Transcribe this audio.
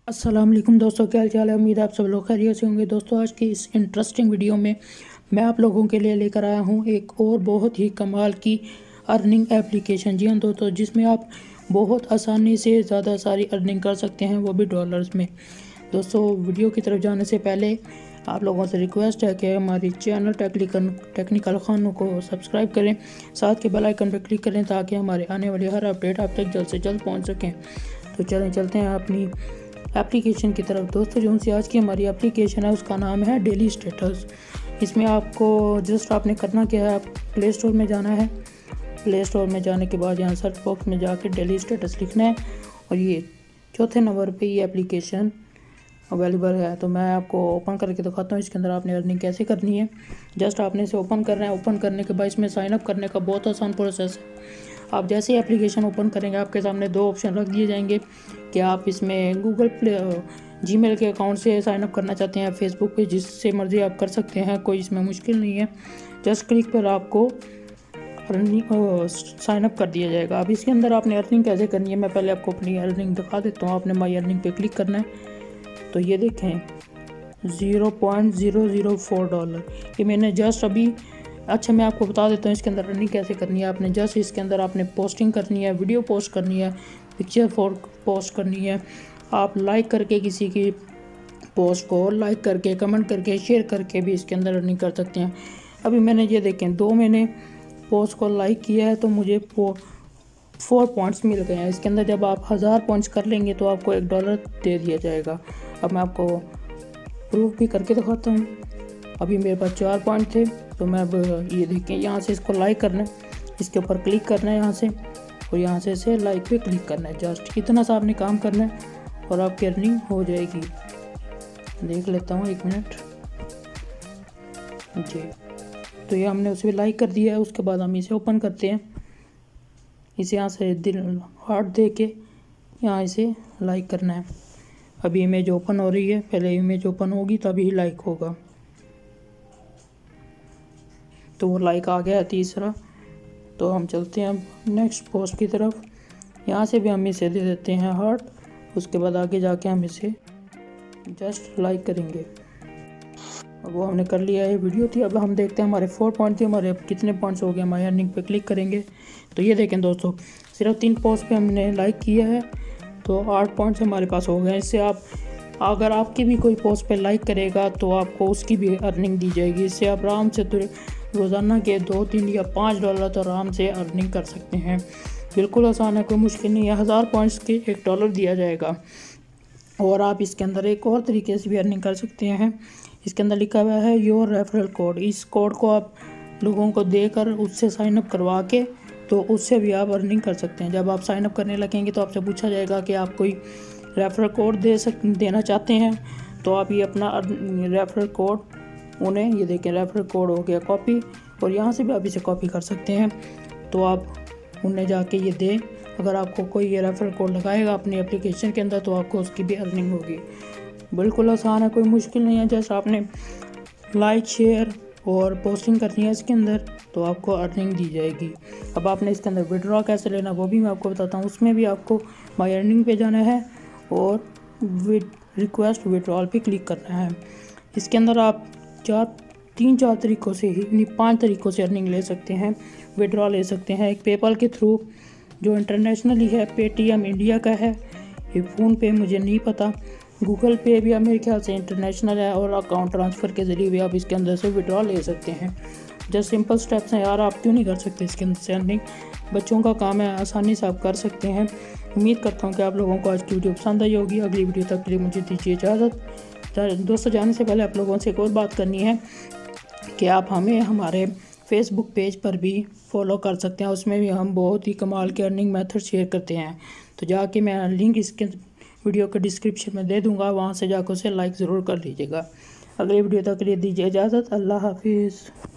अस्सलाम वालेकुम दोस्तों, क्या हाल चाल है। उम्मीद है आप सब लोग खैरियत से होंगे। दोस्तों, आज की इस इंटरेस्टिंग वीडियो में मैं आप लोगों के लिए लेकर आया हूं एक और बहुत ही कमाल की अर्निंग एप्लीकेशन। जी हाँ दोस्तों, जिसमें आप बहुत आसानी से ज़्यादा सारी अर्निंग कर सकते हैं, वो भी डॉलर्स में। दोस्तों, वीडियो की तरफ जाने से पहले आप लोगों से रिक्वेस्ट है कि हमारी चैनल टेक्निकल खानों को सब्सक्राइब करें, साथ के बेल आइकन पर क्लिक करें ताकि हमारे आने वाली हर अपडेट आप तक जल्द से जल्द पहुँच सकें। तो चलते हैं अपनी एप्लीकेशन की तरफ। दोस्तों, जो सी आज की हमारी एप्लीकेशन है उसका नाम है डेली स्टेटस। इसमें आपको जस्ट आपने करना क्या है, आप प्ले स्टोर में जाना है। प्ले स्टोर में जाने के बाद यहाँ सर्च बॉक्स में जाके डेली स्टेटस लिखना है और ये चौथे नंबर पे ये एप्लीकेशन अवेलेबल है। तो मैं आपको ओपन करके दिखाता हूँ इसके अंदर आपने अर्निंग कैसे करनी है। जस्ट आपने इसे ओपन करना है। ओपन करने के बाद इसमें साइनअप करने का बहुत आसान प्रोसेस है। आप जैसे ही एप्लीकेशन ओपन करेंगे आपके सामने दो ऑप्शन रख दिए जाएंगे कि आप इसमें गूगल प्ले जीमेल के अकाउंट से साइनअप करना चाहते हैं, फेसबुक पे, जिससे मर्जी आप कर सकते हैं, कोई इसमें मुश्किल नहीं है। जस्ट क्लिक पर आपको साइनअप कर दिया जाएगा। अब इसके अंदर आपने अर्निंग कैसे करनी है, मैं पहले आपको अपनी अर्निंग दिखा देता हूँ। आपने माई अर्निंग पे क्लिक करना है तो ये देखें $0.004 ये मैंने जस्ट अभी। अच्छा, मैं आपको बता देता हूँ इसके अंदर अर्निंग कैसे करनी है। आपने जस्ट इसके अंदर आपने पोस्टिंग करनी है, वीडियो पोस्ट करनी है, पिक्चर पोस्ट करनी है। आप लाइक करके किसी की पोस्ट को लाइक करके, कमेंट करके, शेयर करके भी इसके अंदर अर्निंग कर सकते हैं। अभी मैंने ये देखें 2 मैंने पोस्ट को लाइक किया है तो मुझे 4 पॉइंट्स मिल गए हैं। इसके अंदर जब आप 1000 पॉइंट्स कर लेंगे तो आपको $1 दे दिया जाएगा। अब मैं आपको प्रूफ भी करके दिखाता हूँ। अभी मेरे पास 4 पॉइंट थे तो मैं अब ये देखें यहाँ से इसको लाइक करना है, इसके ऊपर क्लिक करना है यहाँ से, और यहाँ से इसे लाइक पे क्लिक करना है। जस्ट इतना सा आपने काम करना है और आपकी अर्निंग हो जाएगी। देख लेता हूँ 1 मिनट जी। तो ये हमने उसे लाइक कर दिया है। उसके बाद हम इसे ओपन करते हैं। इसे यहाँ से दिल हार्ट दे के यहाँ इसे लाइक करना है। अभी इमेज ओपन हो रही है, पहले इमेज ओपन होगी तभी लाइक होगा। तो वो लाइक आ गया है तीसरा। तो हम चलते हैं अब नेक्स्ट पोस्ट की तरफ। यहाँ से भी हम इसे दे देते हैं हार्ट। उसके बाद आगे जाके हम इसे जस्ट लाइक करेंगे। अब वो हमने कर लिया है, वीडियो थी। अब हम देखते हैं हमारे 4 पॉइंट थे, हमारे अब कितने पॉइंट्स हो गए। हमारे अर्निंग पे क्लिक करेंगे तो ये देखें दोस्तों, सिर्फ 3 पोस्ट पे हमने लाइक किया है तो 8 पॉइंट्स हमारे पास हो गए। इससे आप अगर आपकी भी कोई पोस्ट पे लाइक करेगा तो आपको उसकी भी अर्निंग दी जाएगी। इससे आप आराम से रोज़ाना के $2, $3 या $5 तो आराम से अर्निंग कर सकते हैं। बिल्कुल आसान है, कोई मुश्किल नहीं है। 1000 पॉइंट्स के $1 दिया जाएगा। और आप इसके अंदर एक और तरीके से भी अर्निंग कर सकते हैं। इसके अंदर लिखा हुआ है योर रेफरल कोड। इस कोड को आप लोगों को देकर उससे साइनअप करवा के तो उससे भी आप अर्निंग कर सकते हैं। जब आप साइनअप करने लगेंगे तो आपसे पूछा जाएगा कि आप कोई रेफरल कोड देना चाहते हैं तो आप ये अपना रेफरल कोड उन्हें, ये देखें रेफरल कोड हो गया कॉपी, और यहाँ से भी आप इसे कॉपी कर सकते हैं। तो आप उन्हें जाके ये दें। अगर आपको कोई ये रेफरल कोड लगाएगा अपनी एप्लीकेशन के अंदर तो आपको उसकी भी अर्निंग होगी। बिल्कुल आसान है, कोई मुश्किल नहीं है। जैसे आपने लाइक, शेयर और पोस्टिंग करनी है इसके अंदर तो आपको अर्निंग दी जाएगी। अब आपने इसके अंदर विड्रॉ कैसे लेना वो भी मैं आपको बताता हूँ। उसमें भी आपको माई अर्निंग पे जाना है और रिक्वेस्ट विड्रॉल पे क्लिक करना है। इसके अंदर आप 3-4 तरीक़ों से ही, नहीं 5 तरीक़ों से अर्निंग ले सकते हैं, विड्रॉ ले सकते हैं। एक पेपल के थ्रू जो इंटरनेशनली है, पेटीएम इंडिया का है, ये फ़ोन पे मुझे नहीं पता, गूगल पे भी मेरे ख्याल से इंटरनेशनल है, और अकाउंट ट्रांसफ़र के ज़रिए भी आप इसके अंदर से विड्रॉ ले सकते हैं। जस्ट सिंपल स्टेप्स हैं यार, आप क्यों नहीं कर सकते इसके अंदर से अर्निंग। बच्चों का काम है, आसानी से आप कर सकते हैं। उम्मीद करता हूँ कि आप लोगों को आज की वीडियो पसंद आई होगी। अगली वीडियो तक के लिए मुझे दीजिए इजाज़त। दोस्तों, जाने से पहले आप लोगों से एक और बात करनी है कि आप हमें हमारे फेसबुक पेज पर भी फॉलो कर सकते हैं। उसमें भी हम बहुत ही कमाल के अर्निंग मेथड शेयर करते हैं। तो जाके मैं लिंक इसके वीडियो के डिस्क्रिप्शन में दे दूँगा, वहाँ से जाकर उसे लाइक ज़रूर कर लीजिएगा। अगली वीडियो तक के लिए दीजिए इजाज़त। अल्लाह हाफिज़।